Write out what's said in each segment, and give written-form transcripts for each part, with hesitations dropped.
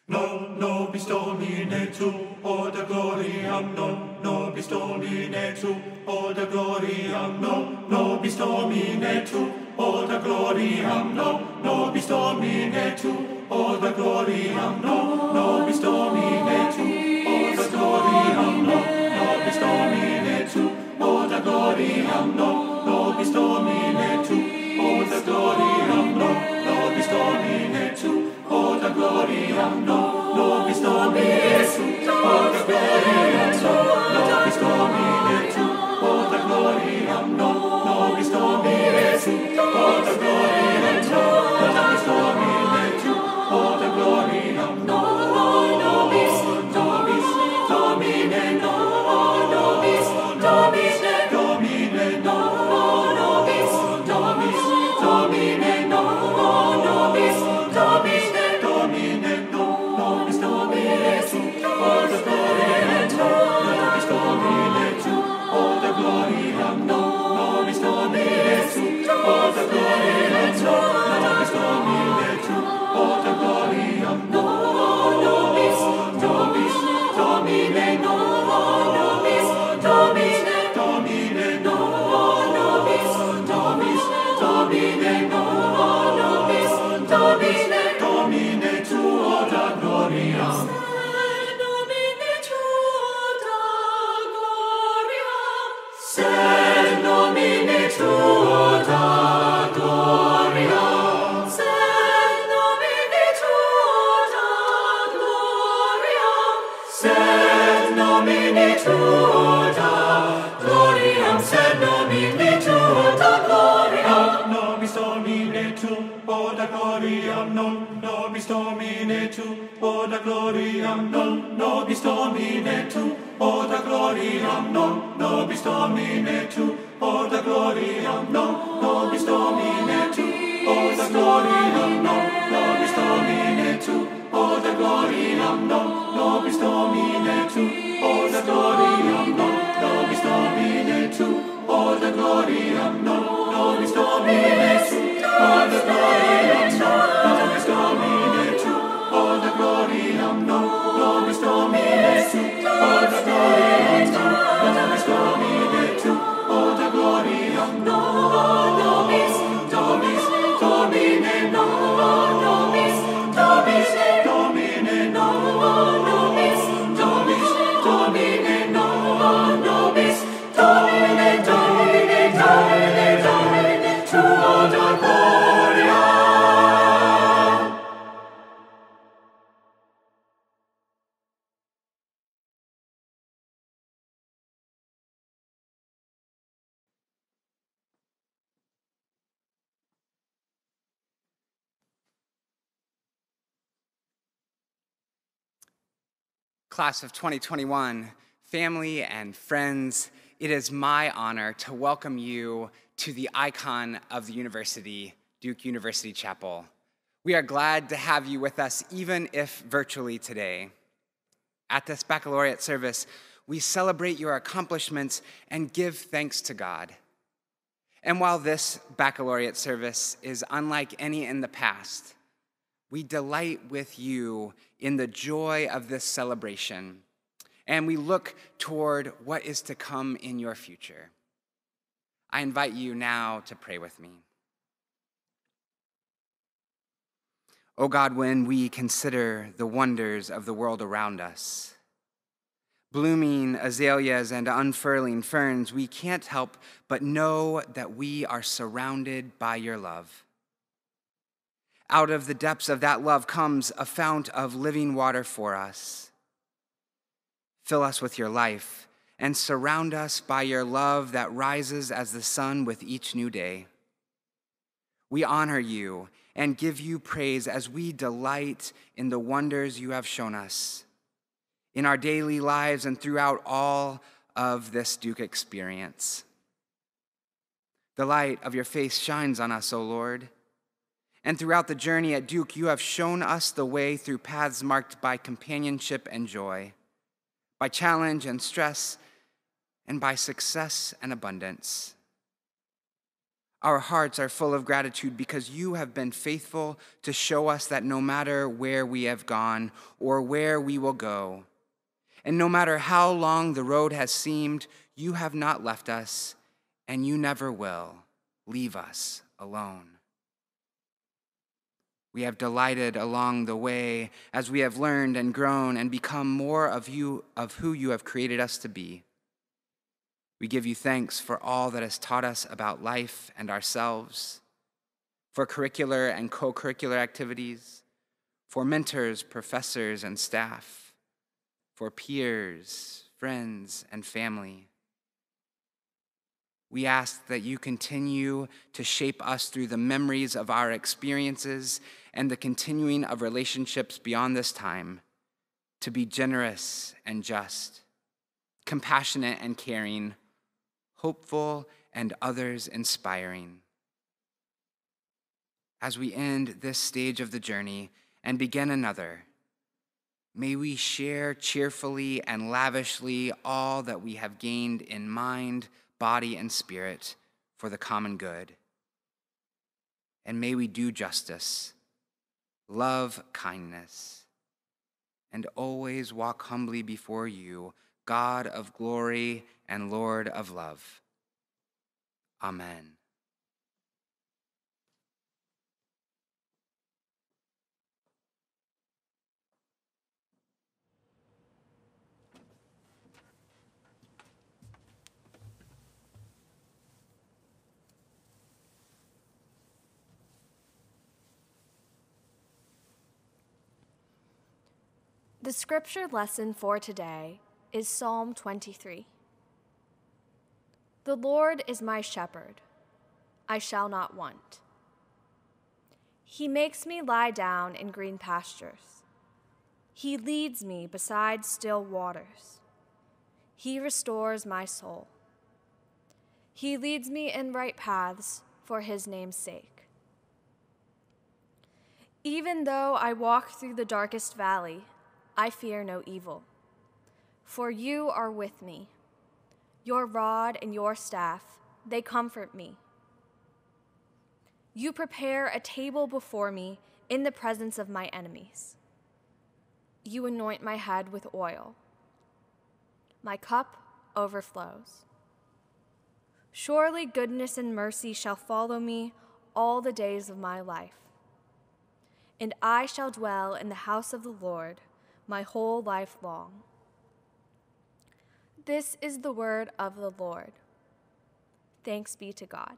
Non nobis Domine tu, oda gloriam, non nobis Domine tu, oda gloriam, non nobis Domine tu, oda gloriam, non nobis Domine tu, oda gloriam, non nobis Domine tu, oda gloriam, non nobis Domine tu, oda gloriam, non nobis Domine tu, oda gloriam, non nobis Domine tu, oda gloriam, non nobis Domine tu, oda gloriam, non nobis Domine tu, oda gloriam, non nobis Domine tu, oda gloriam, non nobis Domine tu, oda gloriam, non nobis Domine, non nobis Domine, Domine, non nobis Domine, non nobis Domine, Domine, non nobis Domine tu, oda gloriam, non nobis Domine tu, oda gloriam, non nobis Domine tu, oda gloriam, non nobis Domine tu, oda gloriam, non nobis Domine, non nobis Domine, Domine, non nobis Domine, non nobis Domine, Domine tu, oda gloriam. Sed nomine tuo da gloria, sed nomine tuo da gloria, sed nomine tuo da gloria, sed nomine tuo da gloria, nobis Domine tu, oda gloriam, non nobis Domine tu, oda gloriam, non nobis Domine tu, oda gloriam, non nobis Domine tu, oda gloriam, non nobis Domine tu, oda gloriam, non nobis Domine tu, oda gloriam, non nobis Domine tu, oda gloriam, non nobis Domine tu, oda gloriam, non nobis Domine tu, oda gloriam, non nobis Domine tu, oda gloriam, non nobis Domine tu, oda gloriam, non nobis Domine tu, oda gloriam, non nobis Domine, non nobis Domine, Domine, non nobis Domine, non nobis Domine, Domine, Domine, Domine, tu, oda gloria. Class of 2021, family and friends, it is my honor to welcome you to the icon of the university, Duke University Chapel. We are glad to have you with us, even if virtually today. At this baccalaureate service, we celebrate your accomplishments and give thanks to God. And while this baccalaureate service is unlike any in the past, we delight with you in the joy of this celebration, and we look toward what is to come in your future. I invite you now to pray with me. O God, when we consider the wonders of the world around us, blooming azaleas and unfurling ferns, we can't help but know that we are surrounded by your love. Out of the depths of that love comes a fount of living water for us. Fill us with your life and surround us by your love that rises as the sun with each new day. We honor you and give you praise as we delight in the wonders you have shown us in our daily lives and throughout all of this Duke experience. The light of your face shines on us, O Lord. And throughout the journey at Duke, you have shown us the way through paths marked by companionship and joy, by challenge and stress, and by success and abundance. Our hearts are full of gratitude because you have been faithful to show us that no matter where we have gone or where we will go, and no matter how long the road has seemed, you have not left us, and you never will leave us alone. We have delighted along the way as we have learned and grown and become more of who you have created us to be. We give you thanks for all that has taught us about life and ourselves, for curricular and co-curricular activities, for mentors, professors, and staff, for peers, friends, and family. We ask that you continue to shape us through the memories of our experiences and the continuing of relationships beyond this time, to be generous and just, compassionate and caring, hopeful and others inspiring. As we end this stage of the journey and begin another, may we share cheerfully and lavishly all that we have gained in mind, body, and spirit for the common good. And may we do justice, love kindness, and always walk humbly before you, God of glory and Lord of love. Amen. The scripture lesson for today is Psalm 23. The Lord is my shepherd, I shall not want. He makes me lie down in green pastures. He leads me beside still waters. He restores my soul. He leads me in right paths for his name's sake. Even though I walk through the darkest valley, I fear no evil, for you are with me. Your rod and your staff, they comfort me. You prepare a table before me in the presence of my enemies. You anoint my head with oil. My cup overflows. Surely goodness and mercy shall follow me all the days of my life, and I shall dwell in the house of the Lord my whole life long. This is the word of the Lord. Thanks be to God.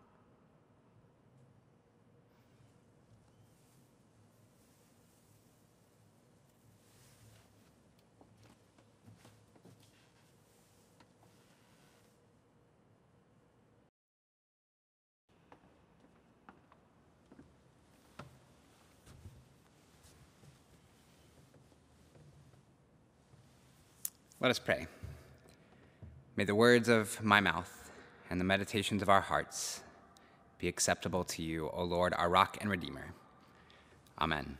Let us pray. May the words of my mouth and the meditations of our hearts be acceptable to you, O Lord, our rock and redeemer. Amen.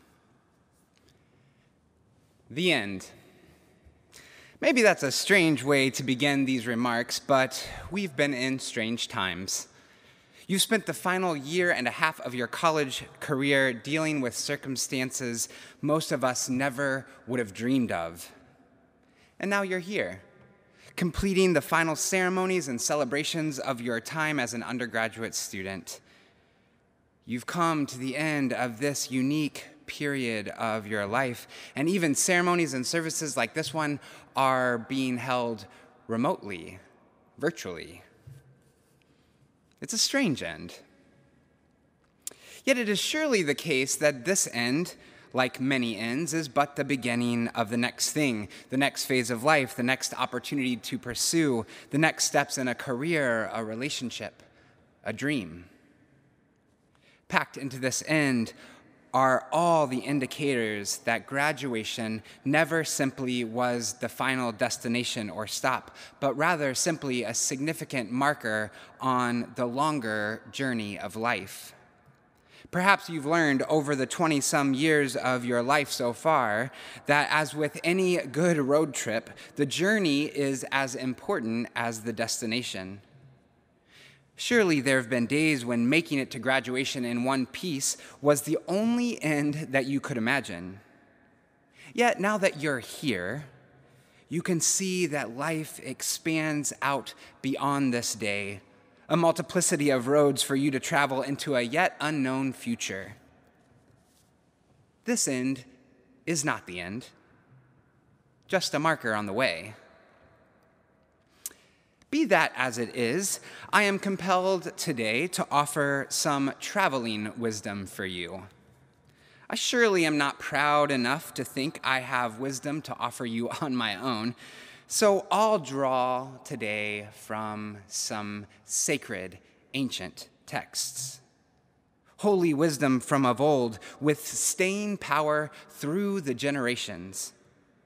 The end. Maybe that's a strange way to begin these remarks, but we've been in strange times. You've spent the final year and a half of your college career dealing with circumstances most of us never would have dreamed of. And now you're here, completing the final ceremonies and celebrations of your time as an undergraduate student. You've come to the end of this unique period of your life, and even ceremonies and services like this one are being held remotely, virtually. It's a strange end. Yet it is surely the case that this end, like many ends, is but the beginning of the next thing, the next phase of life, the next opportunity to pursue, the next steps in a career, a relationship, a dream. Packed into this end are all the indicators that graduation never simply was the final destination or stop, but rather simply a significant marker on the longer journey of life. Perhaps you've learned over the 20-some years of your life so far that, as with any good road trip, the journey is as important as the destination. Surely there have been days when making it to graduation in one piece was the only end that you could imagine. Yet now that you're here, you can see that life expands out beyond this day, a multiplicity of roads for you to travel into a yet unknown future. This end is not the end, just a marker on the way. Be that as it is, I am compelled today to offer some traveling wisdom for you. I surely am not proud enough to think I have wisdom to offer you on my own, so I'll draw today from some sacred ancient texts. Holy wisdom from of old, with staying power through the generations.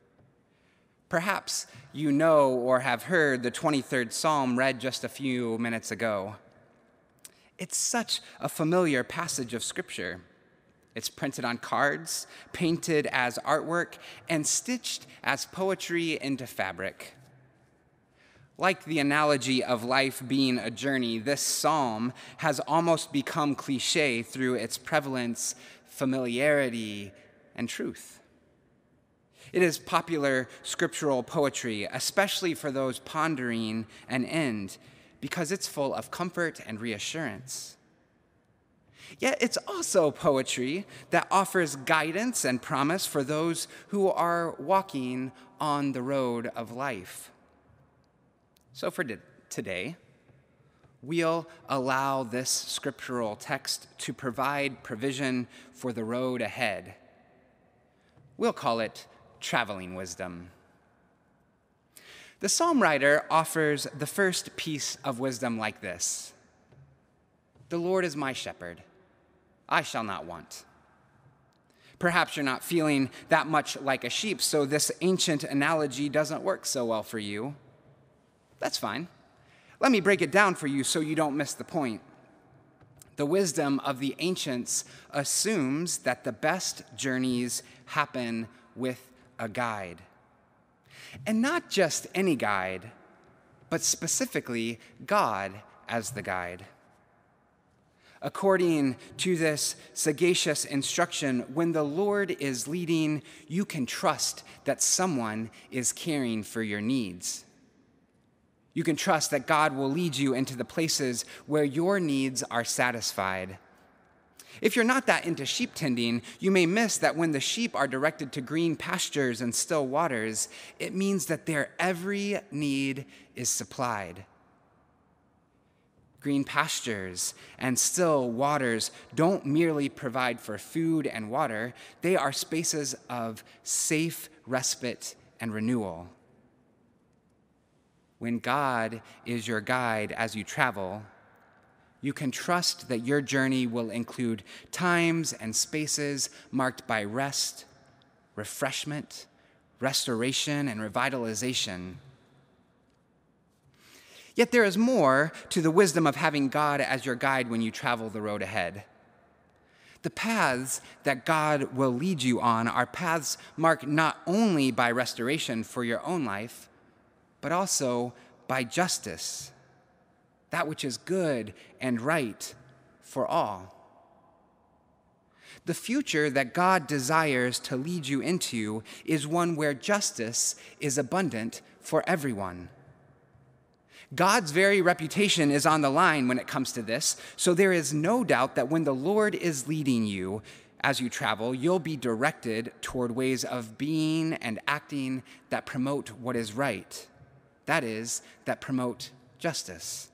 Perhaps you know or have heard the 23rd Psalm read just a few minutes ago. It's such a familiar passage of Scripture. It's printed on cards, painted as artwork, and stitched as poetry into fabric. Like the analogy of life being a journey, this psalm has almost become cliché through its prevalence, familiarity, and truth. It is popular scriptural poetry, especially for those pondering an end, because it's full of comfort and reassurance. Yet it's also poetry that offers guidance and promise for those who are walking on the road of life. So for today, we'll allow this scriptural text to provide provision for the road ahead. We'll call it traveling wisdom. The psalm writer offers the first piece of wisdom like this: "The Lord is my shepherd, I shall not want." Perhaps you're not feeling that much like a sheep, so this ancient analogy doesn't work so well for you. That's fine. Let me break it down for you so you don't miss the point. The wisdom of the ancients assumes that the best journeys happen with a guide. And not just any guide, but specifically God as the guide. According to this sagacious instruction, when the Lord is leading, you can trust that someone is caring for your needs. You can trust that God will lead you into the places where your needs are satisfied. If you're not that into sheep tending, you may miss that when the sheep are directed to green pastures and still waters, it means that their every need is supplied. Green pastures and still waters don't merely provide for food and water, they are spaces of safe respite and renewal. When God is your guide as you travel, you can trust that your journey will include times and spaces marked by rest, refreshment, restoration, and revitalization. Yet there is more to the wisdom of having God as your guide when you travel the road ahead. The paths that God will lead you on are paths marked not only by restoration for your own life, but also by justice, that which is good and right for all. The future that God desires to lead you into is one where justice is abundant for everyone. God's very reputation is on the line when it comes to this, so there is no doubt that when the Lord is leading you as you travel, you'll be directed toward ways of being and acting that promote what is right. That is, that promote justice.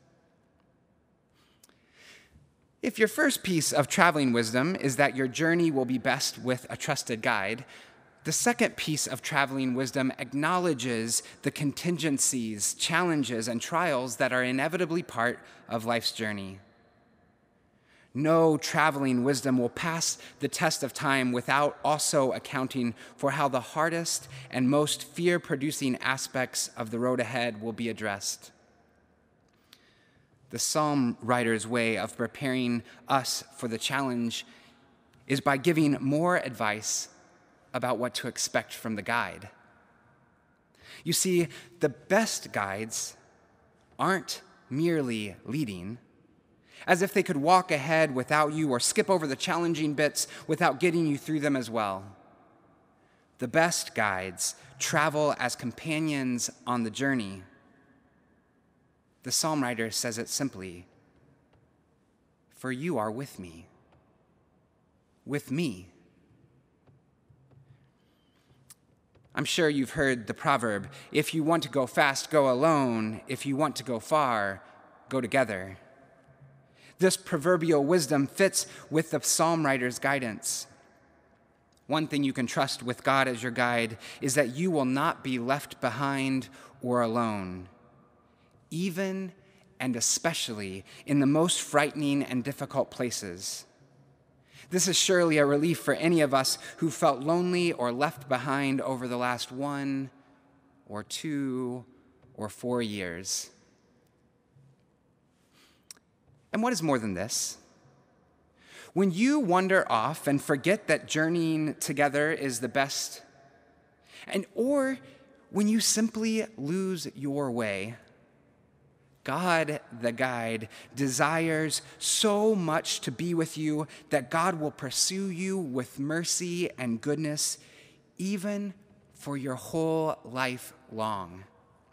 If your first piece of traveling wisdom is that your journey will be best with a trusted guide, the second piece of traveling wisdom acknowledges the contingencies, challenges, and trials that are inevitably part of life's journey. No traveling wisdom will pass the test of time without also accounting for how the hardest and most fear-producing aspects of the road ahead will be addressed. The psalm writer's way of preparing us for the challenge is by giving more advice about what to expect from the guide. You see, the best guides aren't merely leading, as if they could walk ahead without you or skip over the challenging bits without getting you through them as well. The best guides travel as companions on the journey. The psalm writer says it simply, "For you are with me." With me. I'm sure you've heard the proverb, if you want to go fast, go alone. If you want to go far, go together. This proverbial wisdom fits with the psalm writer's guidance. One thing you can trust with God as your guide is that you will not be left behind or alone, even and especially in the most frightening and difficult places. This is surely a relief for any of us who felt lonely or left behind over the last 1 or 2 or 4 years. And what is more than this? When you wander off and forget that journeying together is the best, or when you simply lose your way, God, the guide, desires so much to be with you that God will pursue you with mercy and goodness, even for your whole life long.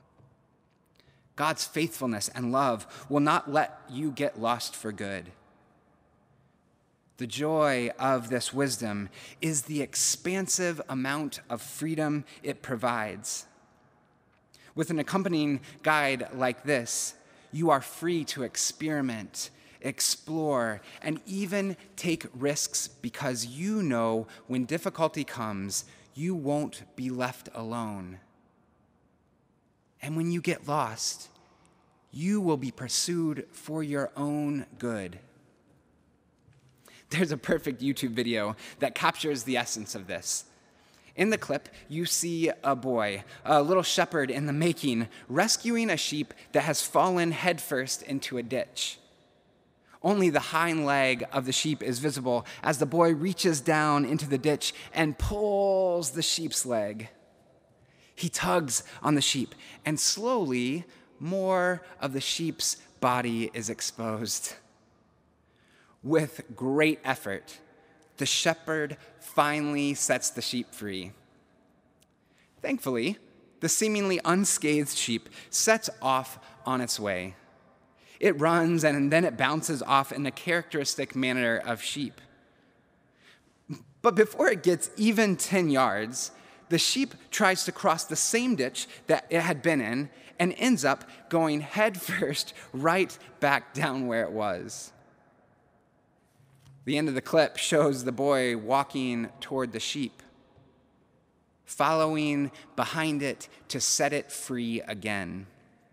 God's faithfulness and love will not let you get lost for good. The joy of this wisdom is the expansive amount of freedom it provides. With an accompanying guide like this, you are free to experiment, explore, and even take risks because you know when difficulty comes, you won't be left alone. And when you get lost, you will be pursued for your own good. There's a perfect YouTube video that captures the essence of this. In the clip, you see a boy, a little shepherd in the making, rescuing a sheep that has fallen headfirst into a ditch. Only the hind leg of the sheep is visible as the boy reaches down into the ditch and pulls the sheep's leg. He tugs on the sheep, and slowly, more of the sheep's body is exposed. With great effort, the shepherd finally sets the sheep free. Thankfully, the seemingly unscathed sheep sets off on its way. It runs and then it bounces off in the characteristic manner of sheep. But before it gets even 10 yards, the sheep tries to cross the same ditch that it had been in and ends up going headfirst right back down where it was. The end of the clip shows the boy walking toward the sheep, following behind it to set it free again.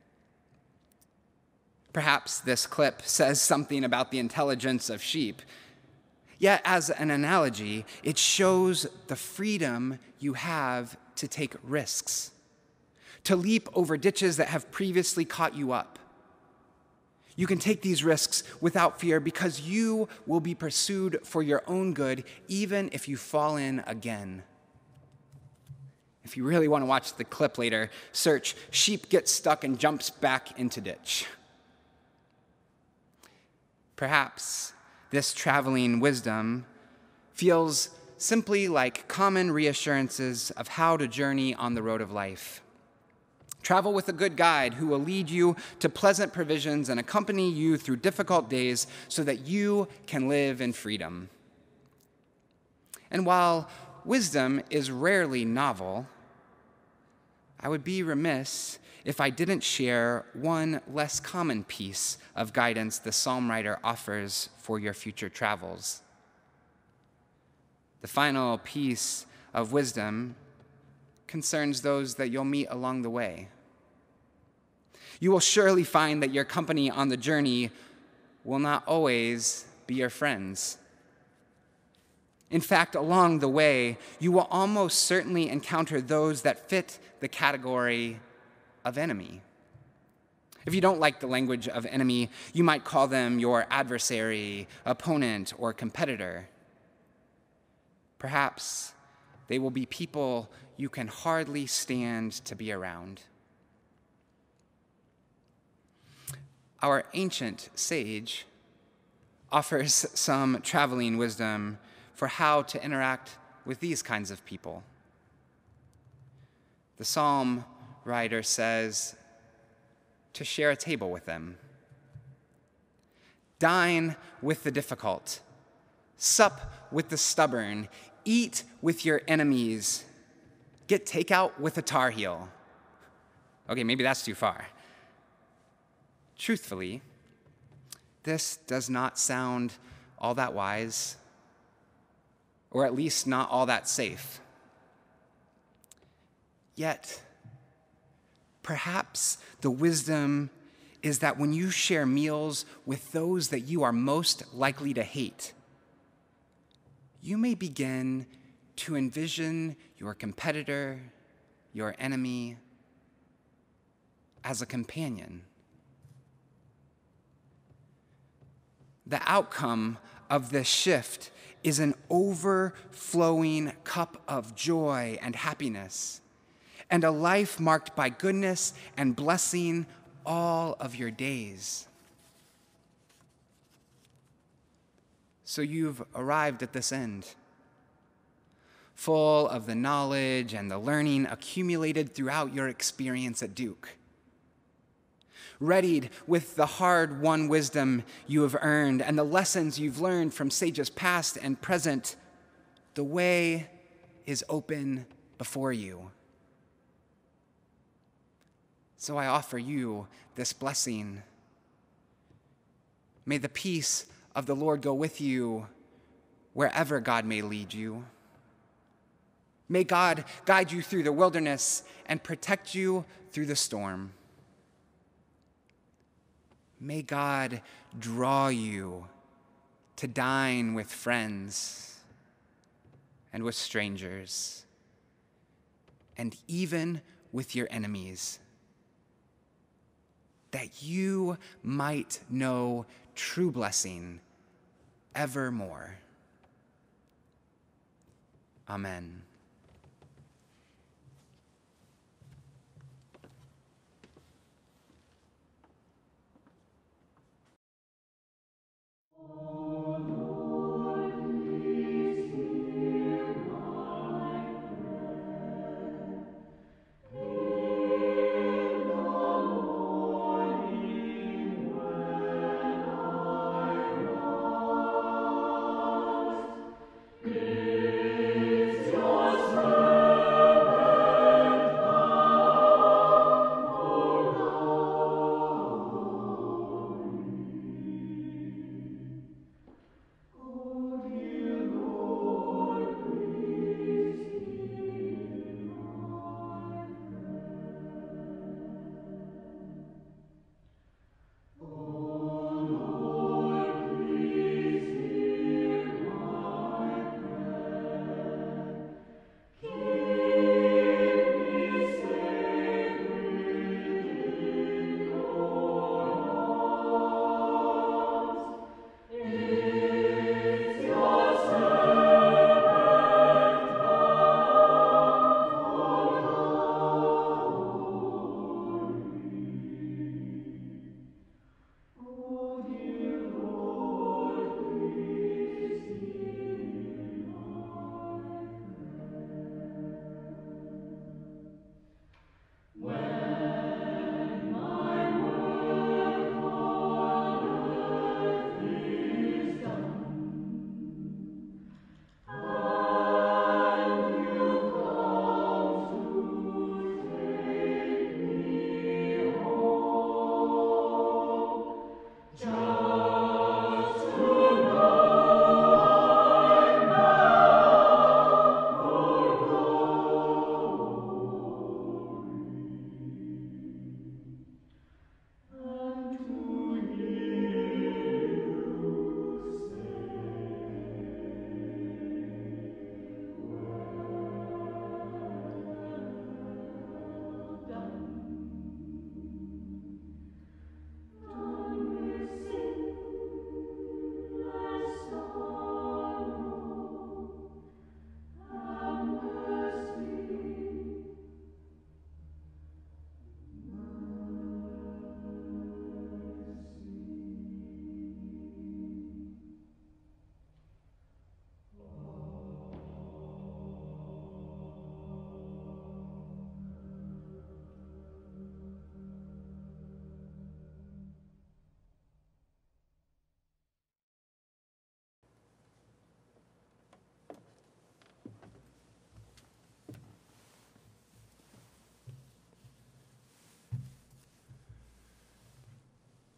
Perhaps this clip says something about the intelligence of sheep. Yet, as an analogy, it shows the freedom you have to take risks, to leap over ditches that have previously caught you up. You can take these risks without fear because you will be pursued for your own good, even if you fall in again. If you really want to watch the clip later, search "sheep gets stuck and jumps back into ditch." Perhaps this traveling wisdom feels simply like common reassurances of how to journey on the road of life. Travel with a good guide who will lead you to pleasant provisions and accompany you through difficult days so that you can live in freedom. And while wisdom is rarely novel, I would be remiss if I didn't share one less common piece of guidance the psalm writer offers for your future travels. The final piece of wisdom concerns those that you'll meet along the way. You will surely find that your company on the journey will not always be your friends. In fact, along the way, you will almost certainly encounter those that fit the category of enemy. If you don't like the language of enemy, you might call them your adversary, opponent, or competitor. Perhaps they will be people you can hardly stand to be around. Our ancient sage, offers some traveling wisdom for how to interact with these kinds of people. The psalm writer says to share a table with them. Dine with the difficult. Sup with the stubborn. Eat with your enemies. Get takeout with a Tar Heel. Okay, maybe that's too far. Truthfully, this does not sound all that wise, or at least not all that safe. Yet, perhaps the wisdom is that when you share meals with those that you are most likely to hate, you may begin to envision your competitor, your enemy, as a companion. The outcome of this shift is an overflowing cup of joy and happiness, and a life marked by goodness and blessing all of your days. So you've arrived at this end, full of the knowledge and the learning accumulated throughout your experience at Duke. Readied with the hard-won wisdom you have earned and the lessons you've learned from sages past and present, the way is open before you. So I offer you this blessing. May the peace of the Lord go with you wherever God may lead you. May God guide you through the wilderness and protect you through the storm. May God draw you to dine with friends and with strangers, and even with your enemies, that you might know true blessing evermore. Amen. Yours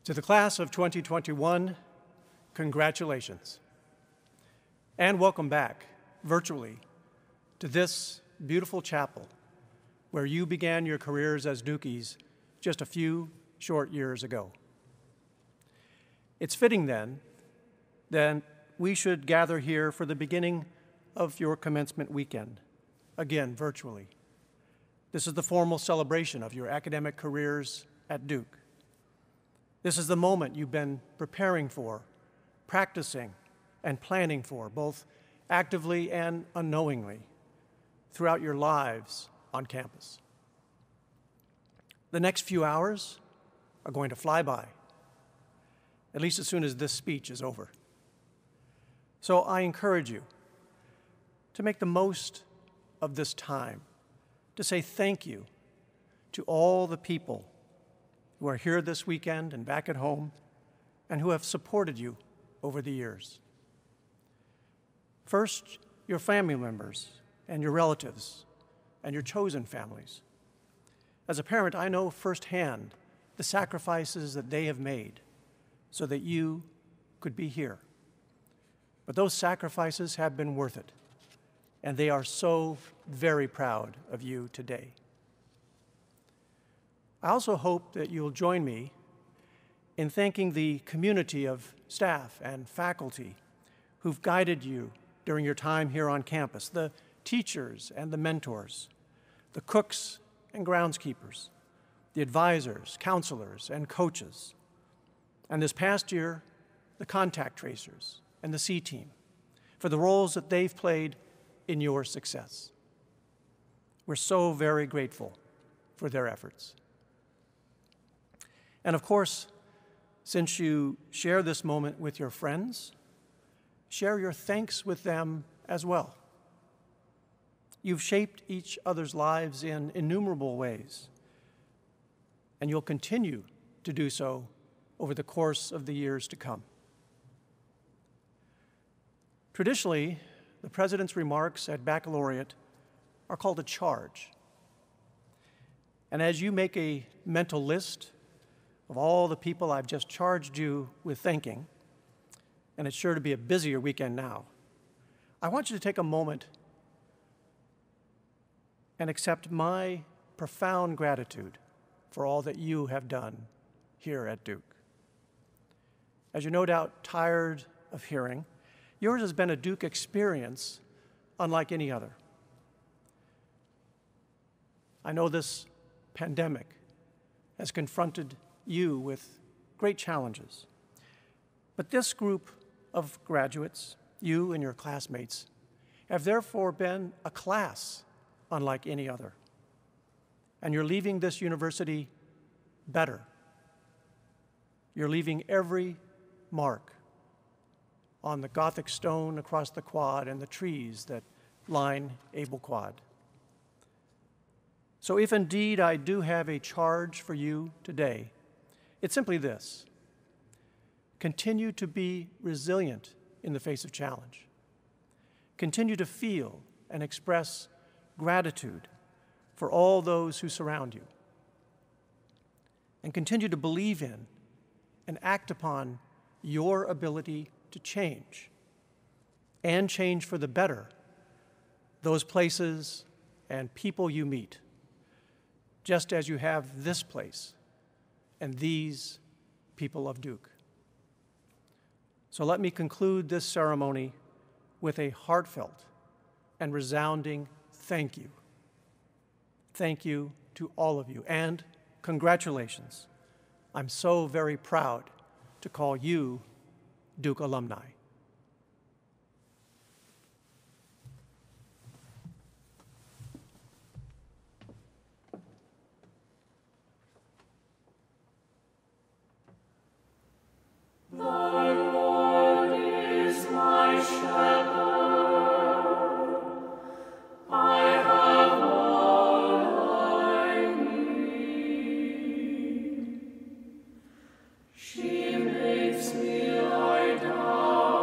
To the class of 2021, congratulations. And welcome back, virtually, to this beautiful chapel where you began your careers as Dukies just a few short years ago. It's fitting then that we should gather here for the beginning of your commencement weekend, again virtually. This is the formal celebration of your academic careers at Duke. This is the moment you've been preparing for, practicing, and planning for, both actively and unknowingly, throughout your lives on campus. The next few hours are going to fly by, at least as soon as this speech is over. So I encourage you to make the most of this time, to say thank you to all the people who are here this weekend and back at home, and who have supported you over the years. First, your family members and your relatives and your chosen families. As a parent, I know firsthand the sacrifices that they have made so that you could be here. But those sacrifices have been worth it, and they are so very proud of you today. I also hope that you'll join me in thanking the community of staff and faculty who've guided you during your time here on campus, the teachers and the mentors, the cooks and groundskeepers, the advisors, counselors, and coaches, and this past year, the contact tracers and the C team, for the roles that they've played in your success. We're so very grateful for their efforts. And of course, since you share this moment with your friends, share your thanks with them as well. You've shaped each other's lives in innumerable ways, and you'll continue to do so over the course of the years to come. Traditionally, the President's remarks at Baccalaureate are called a charge. And as you make a mental list of all the people I've just charged you with thanking, and it's sure to be a busier weekend now, I want you to take a moment and accept my profound gratitude for all that you have done here at Duke. As you're no doubt tired of hearing, yours has been a Duke experience unlike any other. I know this pandemic has confronted you with great challenges, but this group of graduates, you and your classmates, have therefore been a class unlike any other. And you're leaving this university better. You're leaving every mark on the Gothic stone across the quad and the trees that line Abel Quad. So if indeed I do have a charge for you today, it's simply this: continue to be resilient in the face of challenge. Continue to feel and express gratitude for all those who surround you. And continue to believe in and act upon your ability to change, and change for the better, those places and people you meet, just as you have this place and these people of Duke. So let me conclude this ceremony with a heartfelt and resounding thank you. Thank you to all of you, and congratulations. I'm so very proud to call you Duke alumni. The Lord is my shepherd. I have all I need. She makes me lie down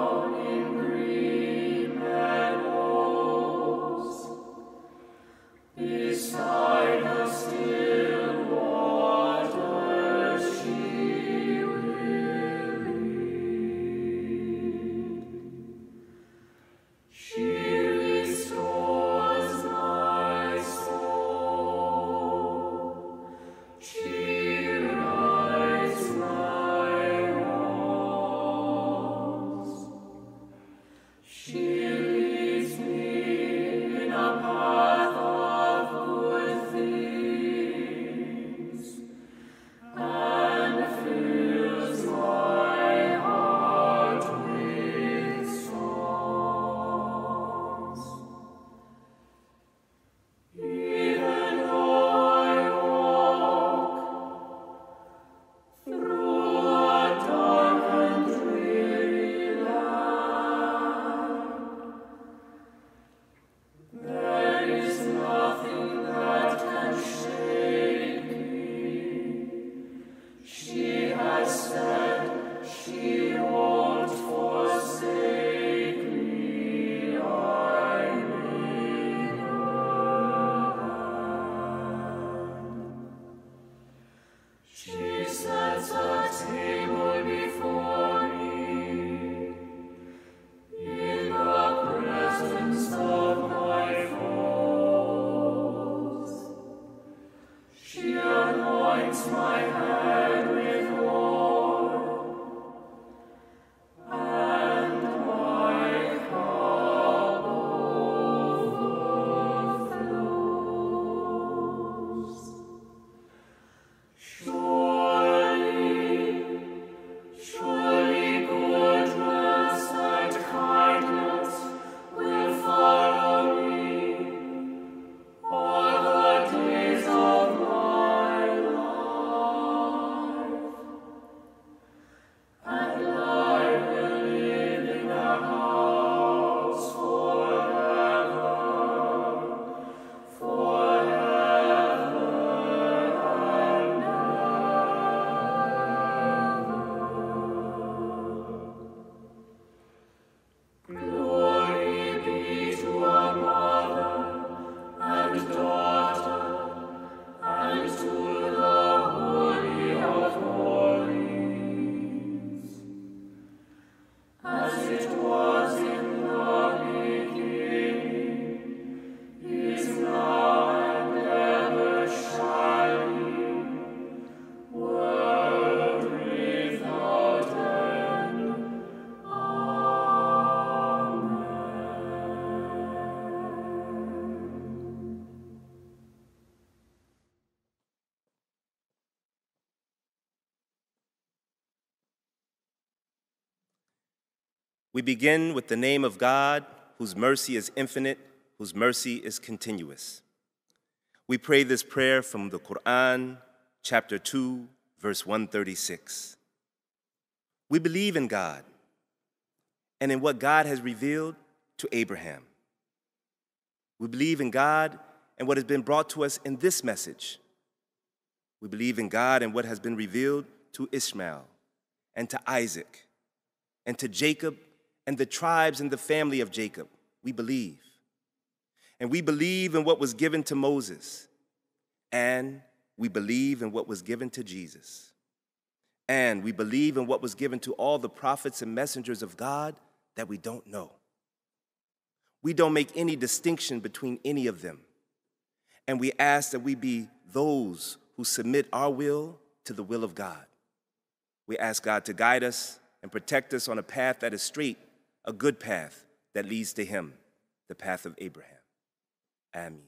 We begin with the name of God, whose mercy is infinite, whose mercy is continuous. We pray this prayer from the Quran, chapter 2, verse 136. We believe in God and in what God has revealed to Abraham. We believe in God and what has been brought to us in this message. We believe in God and what has been revealed to Ishmael and to Isaac and to Jacob and the tribes and the family of Jacob. We believe. And we believe in what was given to Moses. And we believe in what was given to Jesus. And we believe in what was given to all the prophets and messengers of God that we don't know. We don't make any distinction between any of them. And we ask that we be those who submit our will to the will of God. We ask God to guide us and protect us on a path that is straight, a good path that leads to Him, the path of Abraham. Amen.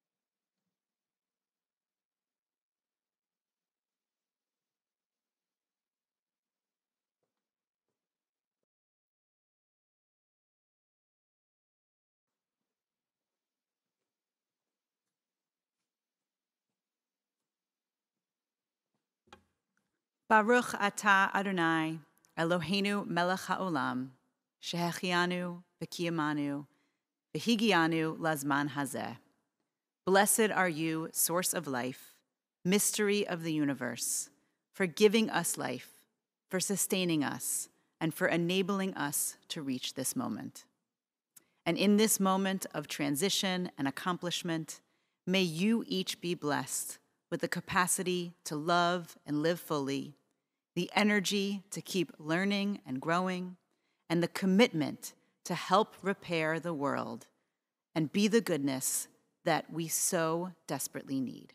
Baruch atah Adonai, Eloheinu melech haolam, shehechianu v'kiyamanu, v'higianu lazman hazeh. Blessed are you, source of life, mystery of the universe, for giving us life, for sustaining us, and for enabling us to reach this moment. And in this moment of transition and accomplishment, may you each be blessed with the capacity to love and live fully, the energy to keep learning and growing, and the commitment to help repair the world and be the goodness that we so desperately need.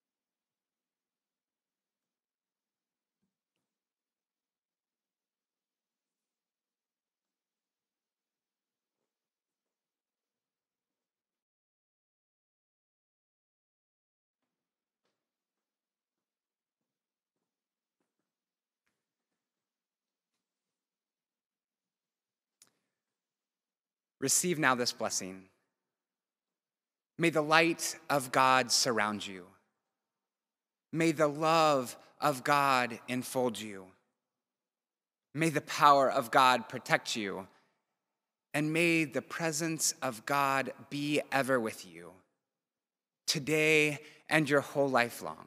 Receive now this blessing. May the light of God surround you. May the love of God enfold you. May the power of God protect you. And may the presence of God be ever with you, today and your whole life long.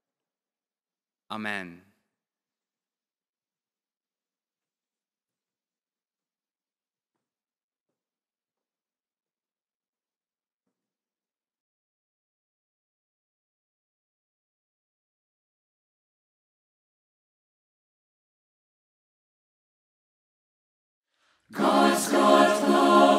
Amen. God's love